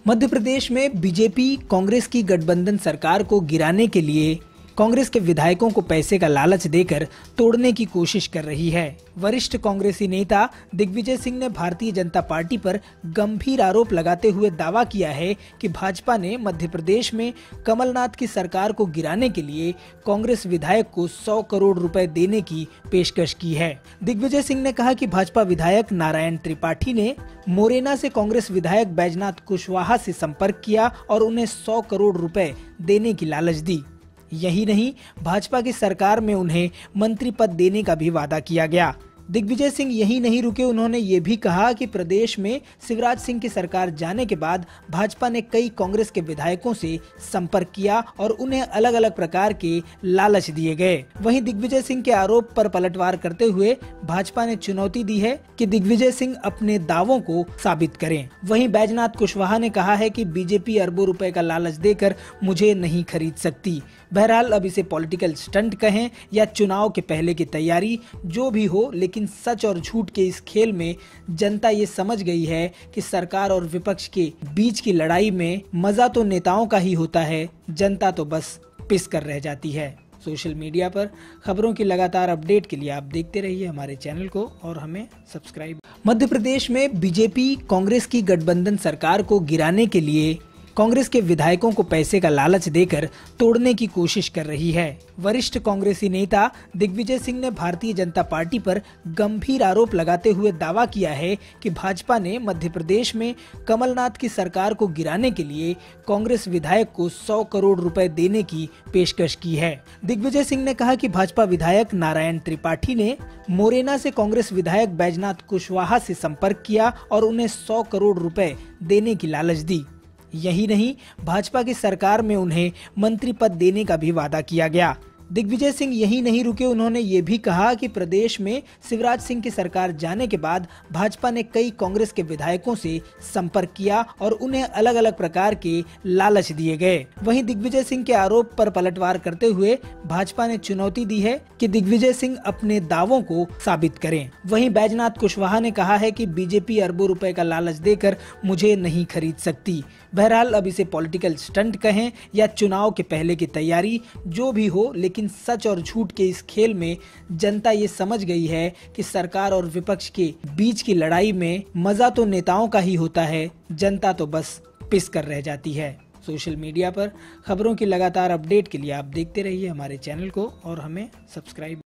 मध्य प्रदेश में बीजेपी कांग्रेस की गठबंधन सरकार को गिराने के लिए कांग्रेस के विधायकों को पैसे का लालच देकर तोड़ने की कोशिश कर रही है। वरिष्ठ कांग्रेसी नेता दिग्विजय सिंह ने भारतीय जनता पार्टी पर गंभीर आरोप लगाते हुए दावा किया है कि भाजपा ने मध्य प्रदेश में कमलनाथ की सरकार को गिराने के लिए कांग्रेस विधायक को 100 करोड़ रुपए देने की पेशकश की है। दिग्विजय सिंह ने कहा कि भाजपा विधायक नारायण त्रिपाठी ने मोरेना से कांग्रेस विधायक बैजनाथ कुशवाहा से संपर्क किया और उन्हें 100 करोड़ रुपए देने की लालच दी। यही नहीं, भाजपा की सरकार में उन्हें मंत्री पद देने का भी वादा किया गया। दिग्विजय सिंह यही नहीं रुके, उन्होंने ये भी कहा कि प्रदेश में शिवराज सिंह की सरकार जाने के बाद भाजपा ने कई कांग्रेस के विधायकों से संपर्क किया और उन्हें अलग अलग प्रकार के लालच दिए गए। वहीं दिग्विजय सिंह के आरोप पर पलटवार करते हुए भाजपा ने चुनौती दी है कि दिग्विजय सिंह अपने दावों को साबित करें। वहीं बैजनाथ कुशवाहा ने कहा है कि बीजेपी अरबों रुपए का लालच देकर मुझे नहीं खरीद सकती। बहरहाल अब इसे पॉलिटिकल स्टंट कहें या चुनाव के पहले की तैयारी, जो भी हो, लेकिन सच और झूठ के इस खेल में जनता ये समझ गई है कि सरकार और विपक्ष के बीच की लड़ाई में मजा तो नेताओं का ही होता है, जनता तो बस पिस कर रह जाती है। सोशल मीडिया पर खबरों की लगातार अपडेट के लिए आप देखते रहिए हमारे चैनल को और हमें सब्सक्राइब। मध्य प्रदेश में बीजेपी कांग्रेस की गठबंधन सरकार को गिराने के लिए कांग्रेस के विधायकों को पैसे का लालच देकर तोड़ने की कोशिश कर रही है। वरिष्ठ कांग्रेसी नेता दिग्विजय सिंह ने भारतीय जनता पार्टी पर गंभीर आरोप लगाते हुए दावा किया है कि भाजपा ने मध्य प्रदेश में कमलनाथ की सरकार को गिराने के लिए कांग्रेस विधायक को 100 करोड़ रुपए देने की पेशकश की है। दिग्विजय सिंह ने कहा कि भाजपा विधायक नारायण त्रिपाठी ने मोरेना से कांग्रेस विधायक बैजनाथ कुशवाहा से संपर्क किया और उन्हें 100 करोड़ रुपए देने की लालच दी। यही नहीं, भाजपा की सरकार में उन्हें मंत्री पद देने का भी वादा किया गया। दिग्विजय सिंह यही नहीं रुके, उन्होंने ये भी कहा कि प्रदेश में शिवराज सिंह की सरकार जाने के बाद भाजपा ने कई कांग्रेस के विधायकों से संपर्क किया और उन्हें अलग अलग प्रकार के लालच दिए गए। वहीं दिग्विजय सिंह के आरोप पर पलटवार करते हुए भाजपा ने चुनौती दी है कि दिग्विजय सिंह अपने दावों को साबित करें। वहीं बैजनाथ कुशवाहा ने कहा है कि बीजेपी अरबों रुपए का लालच देकर मुझे नहीं खरीद सकती। बहरहाल अब इसे पॉलिटिकल स्टंट कहें या चुनाव के पहले की तैयारी, जो भी हो, लेकिन सच और झूठ के इस खेल में जनता ये समझ गई है कि सरकार और विपक्ष के बीच की लड़ाई में मजा तो नेताओं का ही होता है, जनता तो बस पिस कर रह जाती है। सोशल मीडिया पर खबरों की लगातार अपडेट के लिए आप देखते रहिए हमारे चैनल को और हमें सब्सक्राइब